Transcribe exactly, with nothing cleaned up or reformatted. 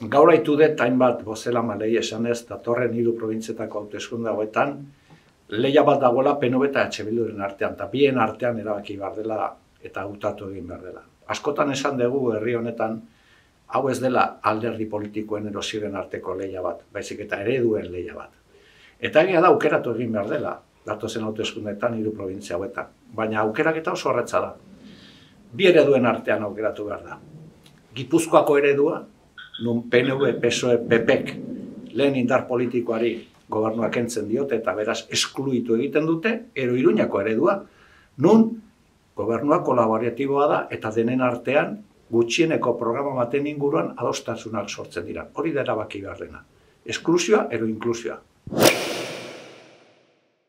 gaur haitu dut hainbat bozeramaileei esanez datorren hiru probintzietako hauteskunde hauetan lehia bat dagoela P N V eta H Bilduren artean, eta bien artean erabaki behar dela eta hautatu egin behar dela. Askotan esan dugu herri honetan hau ez dela alderdi politikoen erosioen arteko lehia bat, baizik eta ereduen lehia bat. Eta egia da aukeratu egin behar dela, datozen hauteskundeetan hiru probintzia hauetan, baina aukeraketa oso horretza da. Bi ereduen artean aukeratu behar da. Gipuzkoako eredua, nun P N V, P S O E, P Pek lehen indar politikoari gobernua kentzen diote eta beraz eskluitu egiten dute, ero Iruñako eredua, nun gobernua kolaboratiboa da eta denen artean gutxieneko programa baten inguruan adostasunak sortzen dira. Hori da erabaki behar dena. Esklusioa ero inklusioa.